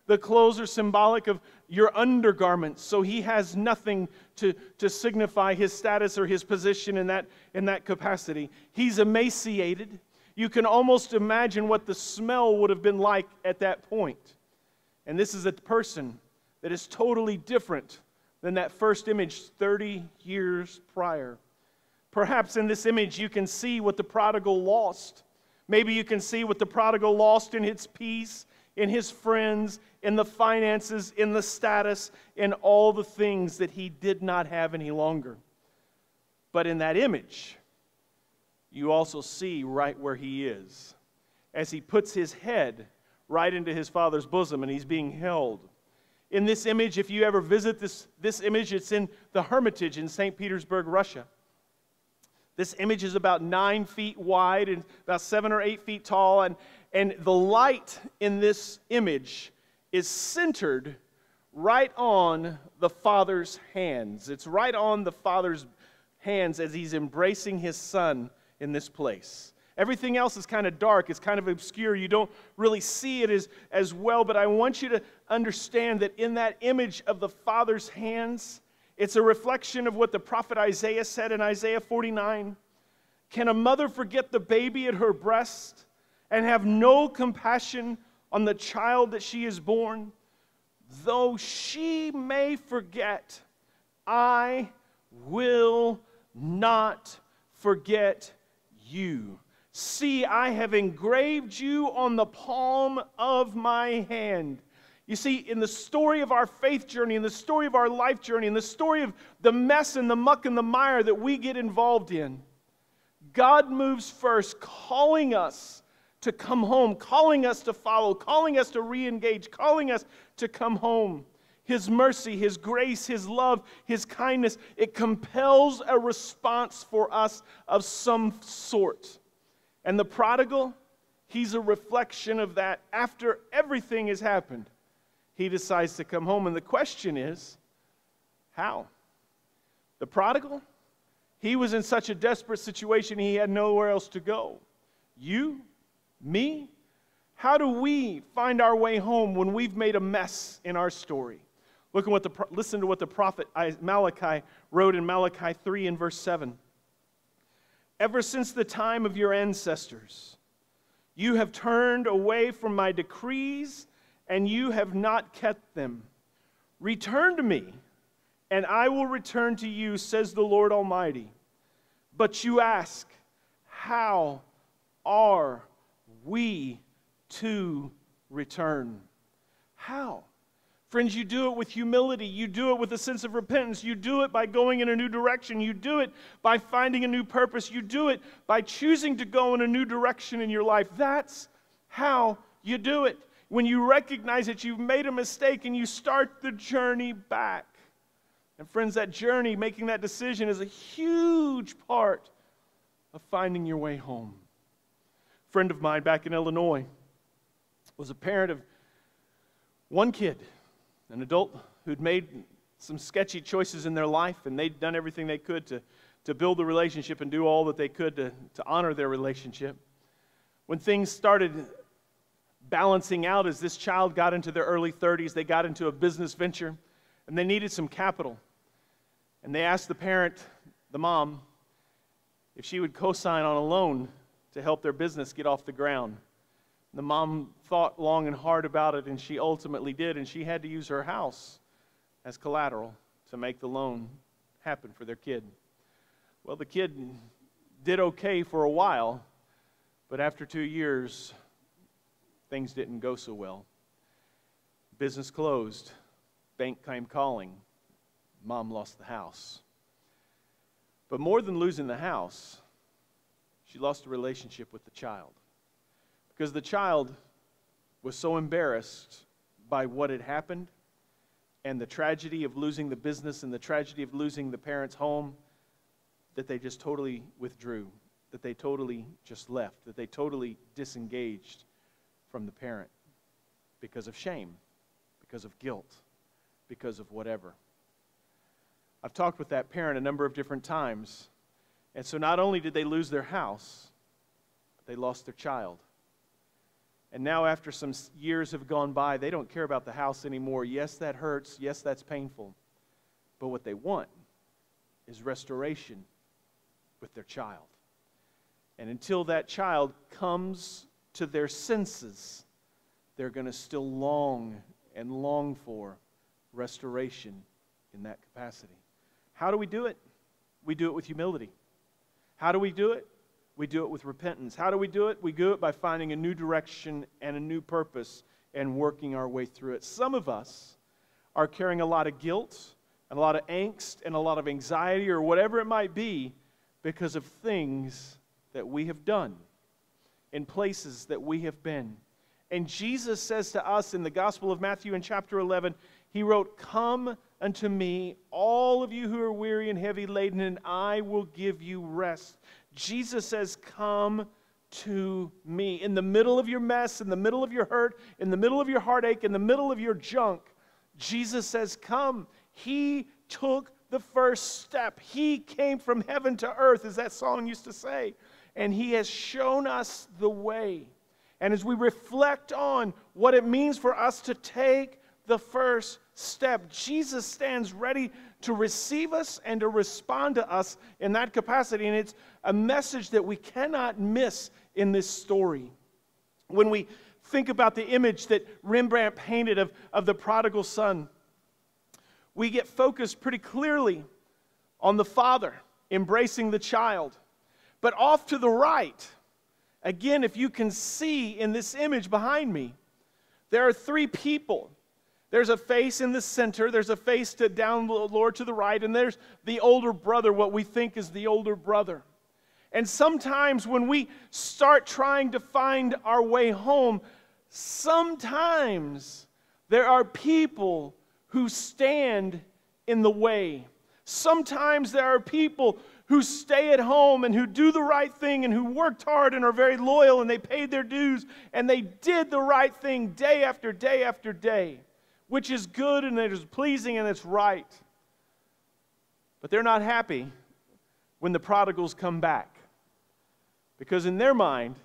The clothes are symbolic of your undergarments, so he has nothing to, to signify his status or his position in that, in that capacity. He's emaciated. You can almost imagine what the smell would have been like at that point. And this is a person that is totally different than that first image thirty years prior. Perhaps in this image you can see what the prodigal lost. Maybe you can see what the prodigal lost in his peace, in his friends, in the finances, in the status, in all the things that he did not have any longer. But in that image, you also see right where he is, as he puts his head right into his father's bosom and he's being held. In this image, if you ever visit this, this image, it's in the Hermitage in Saint Petersburg, Russia. This image is about nine feet wide and about seven or eight feet tall, and, and the light in this image is centered right on the Father's hands. It's right on the Father's hands as he's embracing his son in this place. Everything else is kind of dark. It's kind of obscure. You don't really see it as, as well, but I want you to understand that in that image of the Father's hands, it's a reflection of what the prophet Isaiah said in Isaiah forty-nine. Can a mother forget the baby at her breast and have no compassion on the child that she has born? Though she may forget, I will not forget you. See, I have engraved you on the palm of my hand. You see, in the story of our faith journey, in the story of our life journey, in the story of the mess and the muck and the mire that we get involved in, God moves first, calling us to come home, calling us to follow, calling us to re-engage, calling us to come home. His mercy, His grace, His love, His kindness, it compels a response for us of some sort. And the prodigal, he's a reflection of that. After everything has happened, he decides to come home. And the question is, how? The prodigal, he was in such a desperate situation, he had nowhere else to go. You, me, how do we find our way home when we've made a mess in our story? Look at what the, listen to what the prophet Malachi wrote in Malachi three and verse seven. Ever since the time of your ancestors, you have turned away from my decrees, and you have not kept them. Return to me, and I will return to you, says the Lord Almighty. But you ask, how are we to return? How? Friends, you do it with humility. You do it with a sense of repentance. You do it by going in a new direction. You do it by finding a new purpose. You do it by choosing to go in a new direction in your life. That's how you do it. When you recognize that you've made a mistake and you start the journey back. And friends, that journey, making that decision, is a huge part of finding your way home. A friend of mine back in Illinois was a parent of one kid, an adult who'd made some sketchy choices in their life, and they'd done everything they could to, to build the relationship and do all that they could to, to honor their relationship. When things started balancing out as this child got into their early thirties, they got into a business venture, and they needed some capital. And they asked the parent, the mom, if she would co-sign on a loan to help their business get off the ground. The mom thought long and hard about it, and she ultimately did, and she had to use her house as collateral to make the loan happen for their kid. Well, the kid did okay for a while, but after two years, things didn't go so well. Business closed. Bank came calling. Mom lost the house. But more than losing the house, she lost a relationship with the child. Because the child was so embarrassed by what had happened and the tragedy of losing the business and the tragedy of losing the parents' home that they just totally withdrew, that they totally just left, that they totally disengaged from the parent because of shame, because of guilt, because of whatever. I've talked with that parent a number of different times, and so not only did they lose their house, but they lost their child. And now after some years have gone by, they don't care about the house anymore. Yes, that hurts. Yes, that's painful. But what they want is restoration with their child. And until that child comes to their senses, they're going to still long and long for restoration in that capacity. How do we do it? We do it with humility. How do we do it? We do it with repentance. How do we do it? We do it by finding a new direction and a new purpose and working our way through it. Some of us are carrying a lot of guilt and a lot of angst and a lot of anxiety or whatever it might be because of things that we have done in places that we have been. And Jesus says to us in the Gospel of Matthew in chapter eleven, He wrote, "Come unto me, all of you who are weary and heavy laden, and I will give you rest." Jesus says, come to me. In the middle of your mess, in the middle of your hurt, in the middle of your heartache, in the middle of your junk, Jesus says, come. He took the first step. He came from heaven to earth, as that song used to say. And He has shown us the way. And as we reflect on what it means for us to take the first step, Jesus stands ready to receive us and to respond to us in that capacity. And it's a message that we cannot miss in this story. When we think about the image that Rembrandt painted of, of the prodigal son, we get focused pretty clearly on the father embracing the child. But off to the right, again, if you can see in this image behind me, there are three people. There's a face in the center, there's a face to down lower to the right, and there's the older brother, what we think is the older brother. And sometimes when we start trying to find our way home, sometimes there are people who stand in the way. Sometimes there are people who stay at home and who do the right thing and who worked hard and are very loyal and they paid their dues and they did the right thing day after day after day, which is good and it is pleasing and it's right. But they're not happy when the prodigals come back, because in their mind,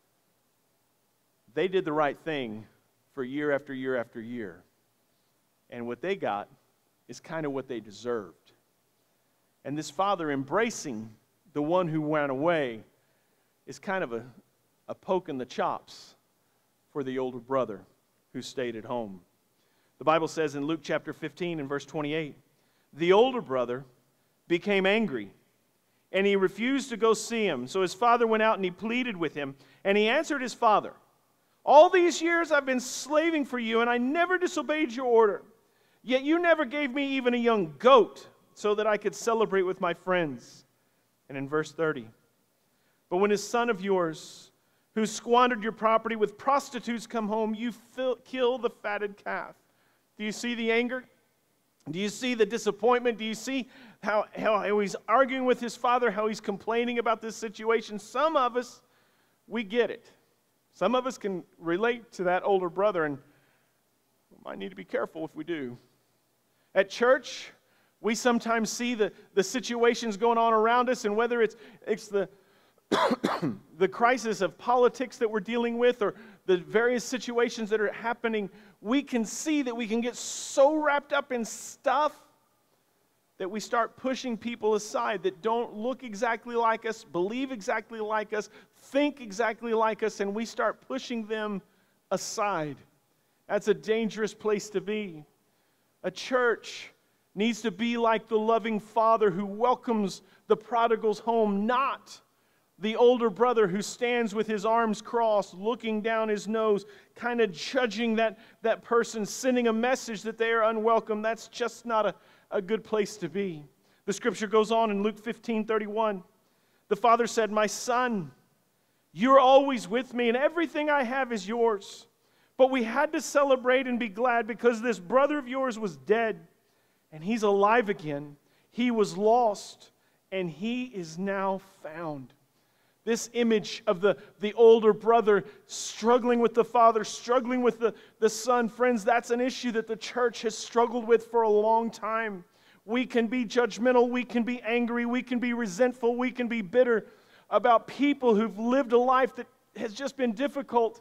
they did the right thing for year after year after year. And what they got is kind of what they deserved. And this father embracing the one who went away is kind of a, a poke in the chops for the older brother who stayed at home. The Bible says in Luke chapter fifteen and verse twenty-eight, the older brother became angry, and he refused to go see him. So his father went out and he pleaded with him, and he answered his father, all these years I've been slaving for you, and I never disobeyed your order. Yet you never gave me even a young goat so that I could celebrate with my friends. And in verse thirty, but when his son of yours, who squandered your property with prostitutes, come home, you fill, kill the fatted calf. Do you see the anger? Do you see the disappointment? Do you see how, how, how he's arguing with his father, how he's complaining about this situation? Some of us, we get it. Some of us can relate to that older brother, and we might need to be careful if we do. At church, we sometimes see the, the situations going on around us, and whether it's, it's the, the crisis of politics that we're dealing with or the various situations that are happening, we can see that we can get so wrapped up in stuff that we start pushing people aside that don't look exactly like us, believe exactly like us, think exactly like us, and we start pushing them aside. That's a dangerous place to be. A church needs to be like the loving father who welcomes the prodigals home, not the older brother who stands with his arms crossed, looking down his nose, kind of judging that, that person, sending a message that they are unwelcome. That's just not a, a good place to be. The scripture goes on in Luke fifteen thirty-one. The father said, my son, you're always with me, and everything I have is yours. But we had to celebrate and be glad because this brother of yours was dead, and he's alive again. He was lost, and he is now found. This image of the, the older brother struggling with the father, struggling with the, the son. Friends, that's an issue that the church has struggled with for a long time. We can be judgmental, we can be angry, we can be resentful, we can be bitter about people who've lived a life that has just been difficult.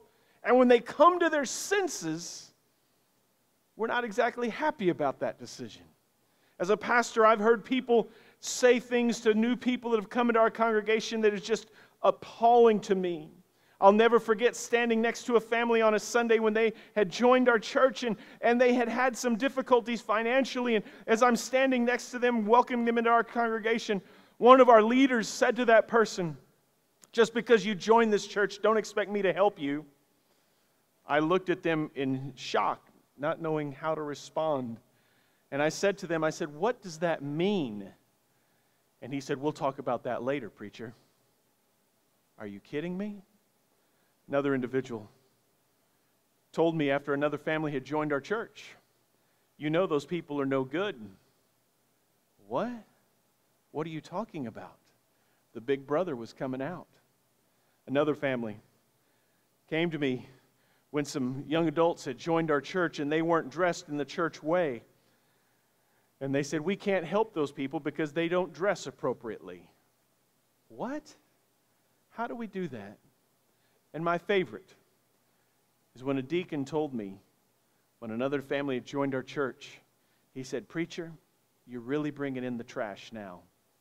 And when they come to their senses, we're not exactly happy about that decision. As a pastor, I've heard people say things to new people that have come into our congregation that is just appalling to me. I'll never forget standing next to a family on a Sunday when they had joined our church and, and they had had some difficulties financially. And as I'm standing next to them, welcoming them into our congregation, one of our leaders said to that person, "Just because you joined this church, don't expect me to help you." I looked at them in shock, not knowing how to respond. And I said to them, I said, "What does that mean?" And he said, "We'll talk about that later, preacher." Are you kidding me? Another individual told me after another family had joined our church, "You know those people are no good." What? What are you talking about? The big brother was coming out. Another family came to me when some young adults had joined our church and they weren't dressed in the church way. And they said, "We can't help those people because they don't dress appropriately." What? How do we do that? And my favorite is when a deacon told me, when another family had joined our church, he said, "Preacher, you're really bringing in the trash now."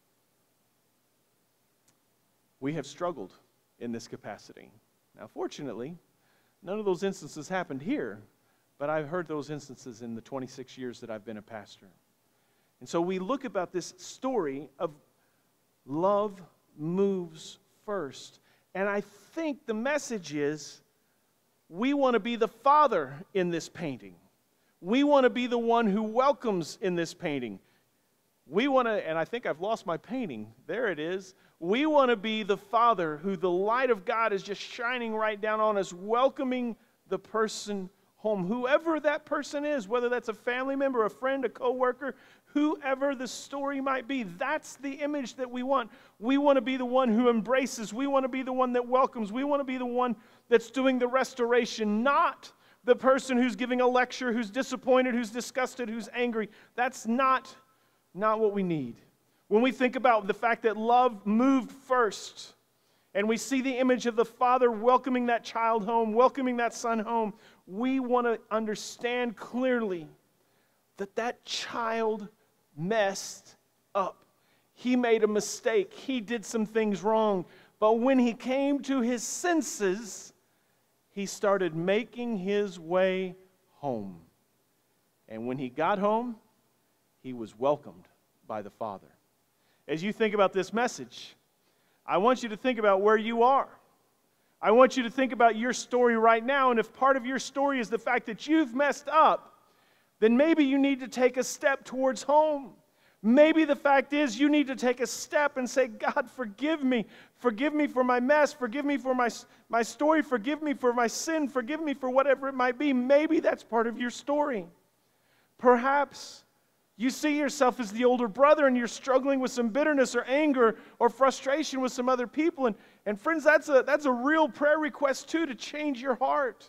We have struggled in this capacity. Now, fortunately, none of those instances happened here, but I've heard those instances in the twenty-six years that I've been a pastor. And so we look about this story of love moves first. And I think the message is we want to be the father in this painting. We want to be the one who welcomes in this painting. We want to, and I think I've lost my painting. There it is. We want to be the father who the light of God is just shining right down on us, welcoming the person home, whoever that person is, whether that's a family member, a friend, a coworker, whoever the story might be. That's the image that we want. We want to be the one who embraces. We want to be the one that welcomes. We want to be the one that's doing the restoration, not the person who's giving a lecture, who's disappointed, who's disgusted, who's angry. That's not, not what we need. When we think about the fact that love moved first, and we see the image of the father welcoming that child home, welcoming that son home, we want to understand clearly that that child messed up. He made a mistake. He did some things wrong. But when he came to his senses, he started making his way home. And when he got home, he was welcomed by the Father. As you think about this message, I want you to think about where you are. I want you to think about your story right now, and if part of your story is the fact that you've messed up, then maybe you need to take a step towards home. Maybe the fact is you need to take a step and say, "God, forgive me. Forgive me for my mess. Forgive me for my, my story. Forgive me for my sin. Forgive me for whatever it might be." Maybe that's part of your story. Perhaps you see yourself as the older brother and you're struggling with some bitterness or anger or frustration with some other people. And, and friends, that's a, that's a real prayer request too, to change your heart.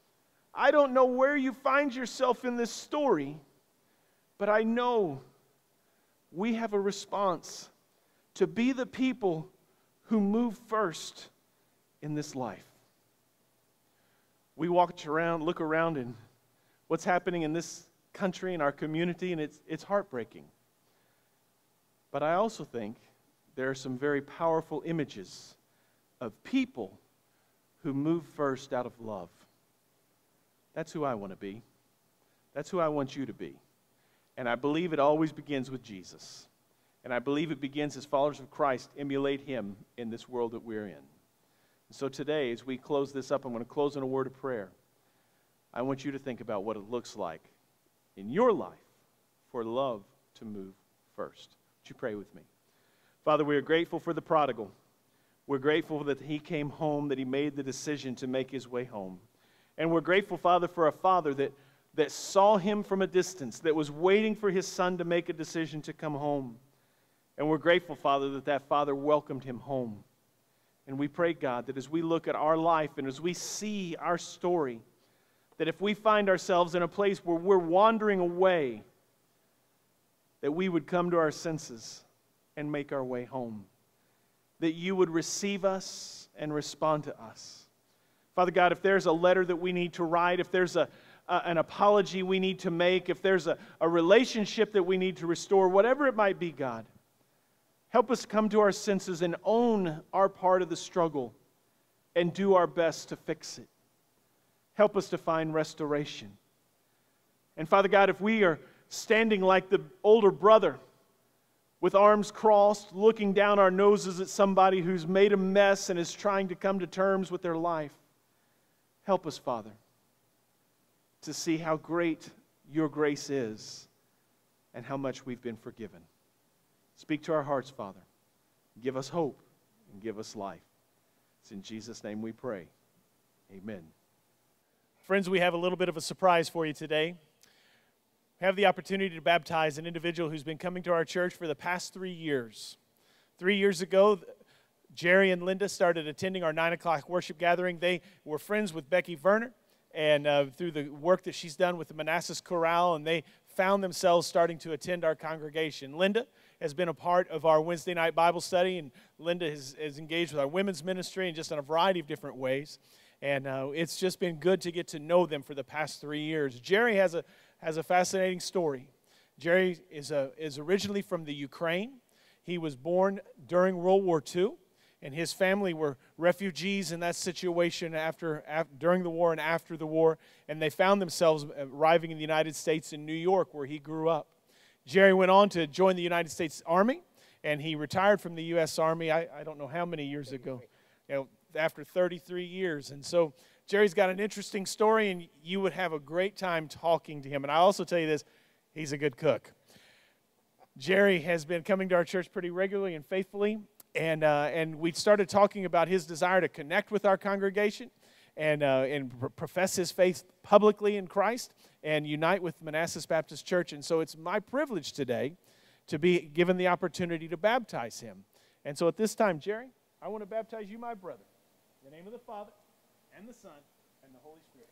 I don't know where you find yourself in this story, but I know we have a response to be the people who move first in this life. We walk around, look around, and what's happening in this country and our community, and it's, it's heartbreaking. But I also think there are some very powerful images of people who move first out of love. That's who I want to be. That's who I want you to be. And I believe it always begins with Jesus. And I believe it begins as followers of Christ, emulate Him in this world that we're in. And so today, as we close this up, I'm going to close in a word of prayer. I want you to think about what it looks like in your life for love to move first. Would you pray with me? Father, we are grateful for the prodigal. We're grateful that he came home, that he made the decision to make his way home. And we're grateful, Father, for a father that, that saw him from a distance, that was waiting for his son to make a decision to come home. And we're grateful, Father, that that father welcomed him home. And we pray, God, that as we look at our life and as we see our story, that if we find ourselves in a place where we're wandering away, that we would come to our senses and make our way home. That you would receive us and respond to us. Father God, if there's a letter that we need to write, if there's a, a, an apology we need to make, if there's a, a relationship that we need to restore, whatever it might be, God, help us come to our senses and own our part of the struggle and do our best to fix it. Help us to find restoration. And Father God, if we are standing like the older brother with arms crossed, looking down our noses at somebody who's made a mess and is trying to come to terms with their life, help us, Father, to see how great your grace is and how much we've been forgiven. Speak to our hearts, Father. Give us hope and give us life. It's in Jesus' name we pray. Amen. Friends, we have a little bit of a surprise for you today. We have the opportunity to baptize an individual who's been coming to our church for the past three years. Three years ago, Jerry and Linda started attending our nine o'clock worship gathering. They were friends with Becky Werner, and uh, through the work that she's done with the Manassas Chorale, and they found themselves starting to attend our congregation. Linda has been a part of our Wednesday night Bible study, and Linda has, has engaged with our women's ministry and just in a variety of different ways. And uh, it's just been good to get to know them for the past three years. Jerry has a has a fascinating story. Jerry is a, is originally from the Ukraine. He was born during World War Two, and his family were refugees in that situation after, after during the war and after the war, and they found themselves arriving in the United States in New York, where he grew up. Jerry went on to join the United States Army, and he retired from the U S Army, I, I don't know how many years ago, you know, after thirty-three years. And so Jerry's got an interesting story, and you would have a great time talking to him. And I also tell you this, he's a good cook. Jerry has been coming to our church pretty regularly and faithfully, and uh, and we started talking about his desire to connect with our congregation and, uh, and pr- profess his faith publicly in Christ and unite with Manassas Baptist Church. And so it's my privilege today to be given the opportunity to baptize him. And so at this time, Jerry, I want to baptize you, my brother, in the name of the Father, and the Son, and the Holy Spirit.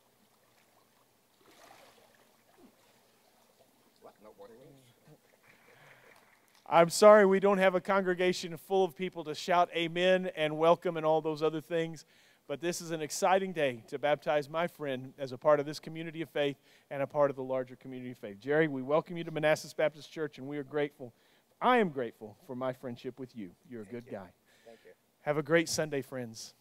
I'm sorry we don't have a congregation full of people to shout amen and welcome and all those other things, but this is an exciting day to baptize my friend as a part of this community of faith and a part of the larger community of faith. Jerry, we welcome you to Manassas Baptist Church, and we are grateful. I am grateful for my friendship with you. You're a good guy. Thank you. Have a great Sunday, friends.